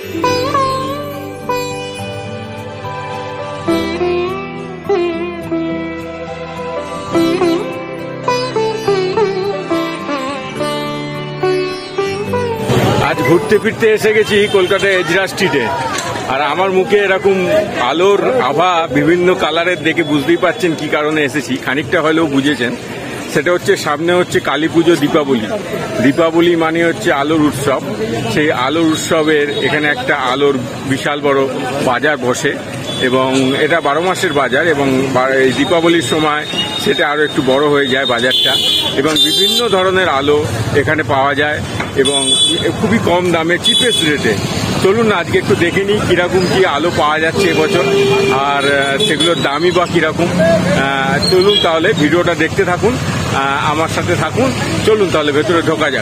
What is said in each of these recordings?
আজ ঘুরতে ফিরতে এসে গেছি কলকাতা এজরা স্ট্রিটে, আর আমার মুখে এরকম আলোর আভা বিভিন্ন কালারের দেখে বুঝতেই পারছেন কি কারণে এসেছি। খানিকটা হলেও বুঝেছেন। সেটা হচ্ছে সামনে হচ্ছে কালী পুজো, দীপাবলি মানে হচ্ছে আলোর উৎসব। সেই আলোর উৎসবের এখানে একটা আলোর বিশাল বড় বাজার বসে এবং এটা 12 মাসের বাজার এবং এই দীপাবলির সময় সেটা আরো একটু বড় হয়ে যায় বাজারটা এবং বিভিন্ন ধরনের আলো এখানে পাওয়া যায় এবং খুবই কম দামে, চিপেস্ট রেটে। চলুন আজকে একটু দেখে নিই কিরকম কি আলো পাওয়া যাচ্ছে এবছর আর সেগুলোর দামই বা কিরকম। চলুন তাহলে ভিডিওটা দেখতে থাকুন, আমার সাথে থাকুন। চলুন তাহলে ভেতরে ঢোকা যাক।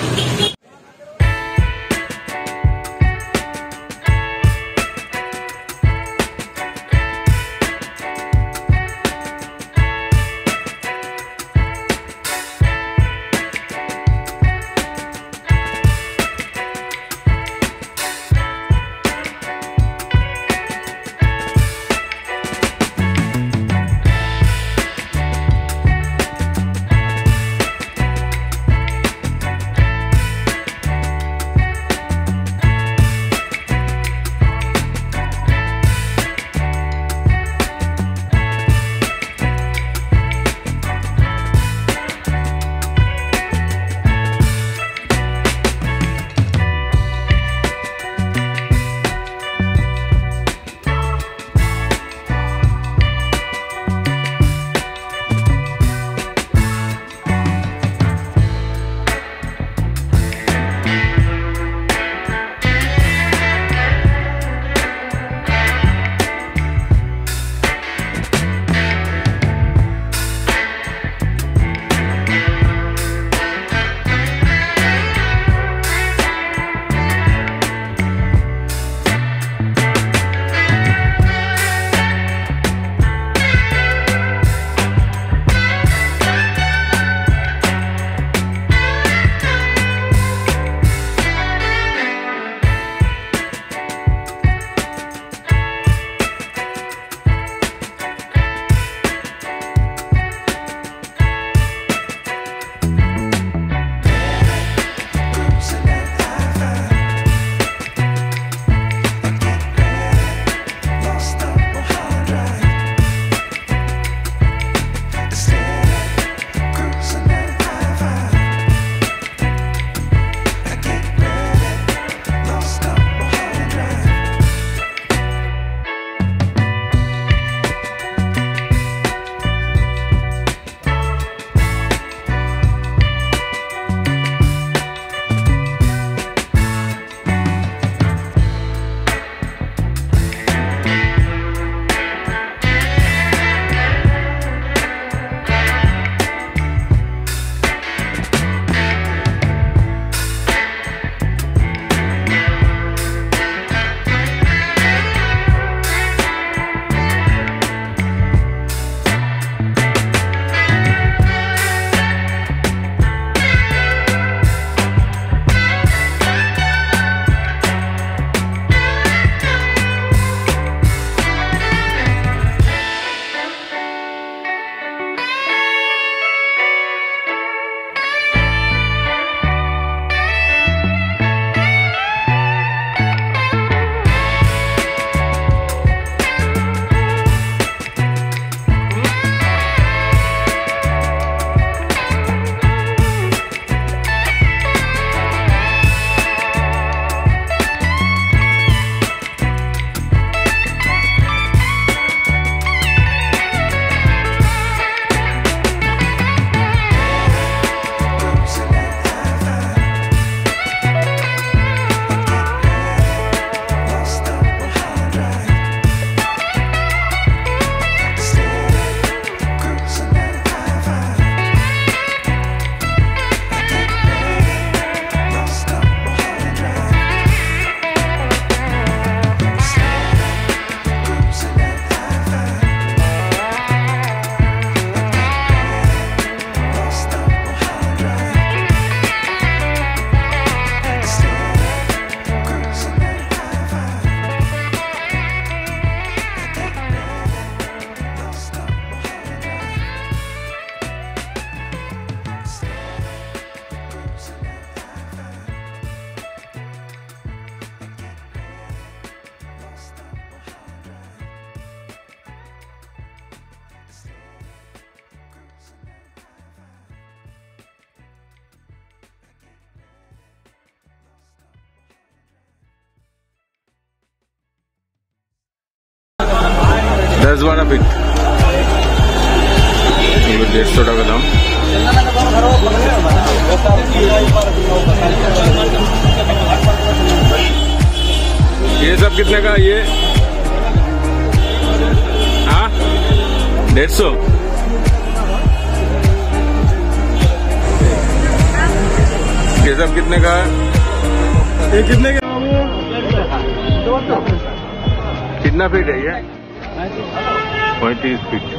10-12 फीट 150 টাকা দাম। ये सब कितने का? ये हाँ 150। ये सब कितने का है? ये कितने का? कितना फीट है ये? 35 फीट।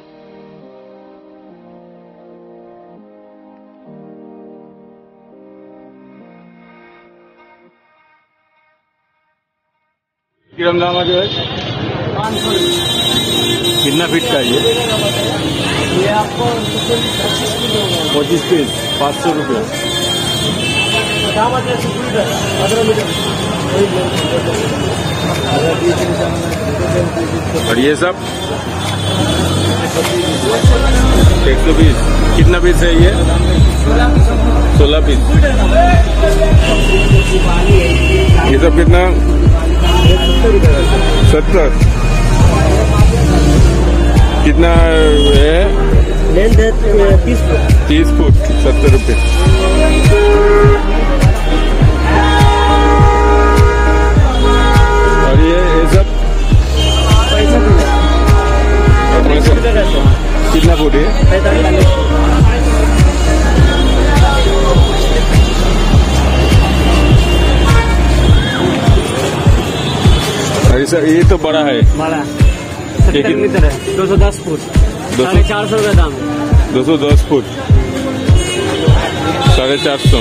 कितना दाम आ गया? 500। कितना फीट का ये आपको 25 फीट 500 रुपये। और ये सब 120। कितना पीस है ये? 16 पीस। ये सब कितना? 70। कितना है? लेंथ है 30 फुट 70 रुपये। और ये सब कितना फुट है? 45। अरे सर ये तो बड़ा है। बड़ा 70 मीटर है। 210 फुट 450 रुपये दाम है। 210 फुट 450।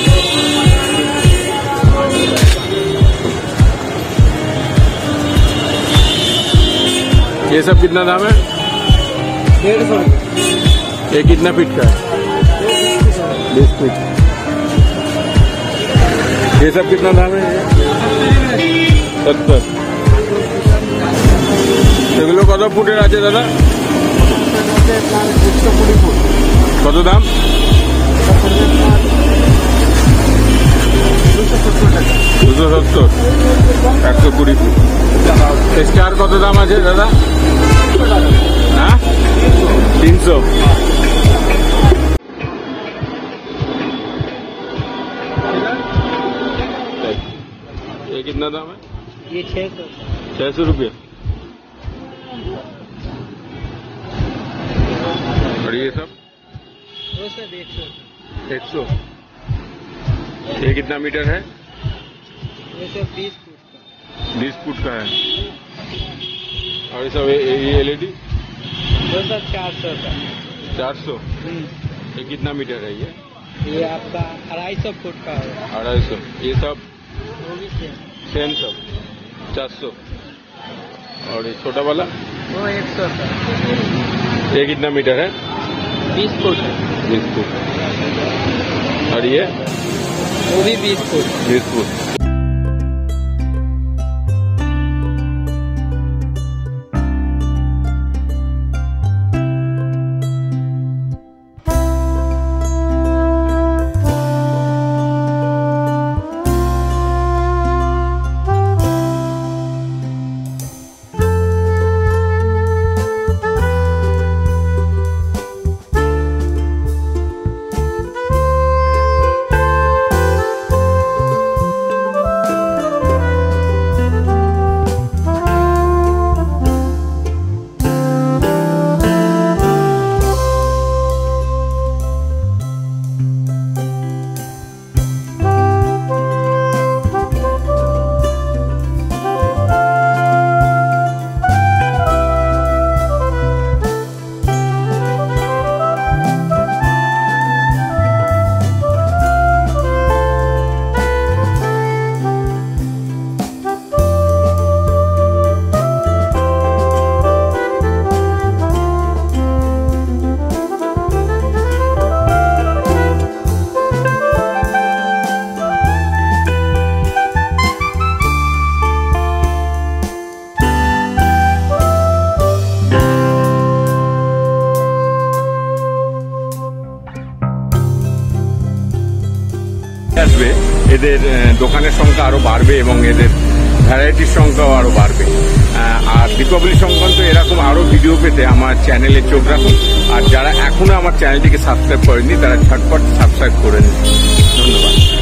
ये सब कितना दाम है? 150। ये कितना फीट का है? 20 फीट। ये सब कितना दाम है? 70। এগুলো কত ফুটের আছে দাদা? কত দাম? 270। 120 ফুট। স্টার কত দাম আছে দাদা? হ্যাঁ 300। ये कितना दाम है? ये 600 रुपये। और ये सब? वो सब 100। ये कितना मीटर है? ये सब 20 फुट का। 20 फुट का है। और ये सब ये LED? वो सब 400 का। 400। ये कितना मीटर है ये? ये आपका 250 फुट का है। 250। ये सब? वो भी सेम सब 400। और ये छोटा वाला? वो 100 का। ये कितना मीटर है? 20 फुट है। 20 फुट। और ये? वो भी 20 फुट। 20 फुट। আসবে এদের দোকানের সংখ্যা আরো বাড়বে এবং এদের ভ্যারাইটির সংখ্যাও আরো বাড়বে। আর দীপাবলি সংক্রান্ত এরকম আরও ভিডিও পেতে আমার চ্যানেলে চোখ রাখুন। আর যারা এখনো আমার চ্যানেলটিকে সাবস্ক্রাইব করেননি তারা ঝটপট সাবস্ক্রাইব করে নিন। ধন্যবাদ।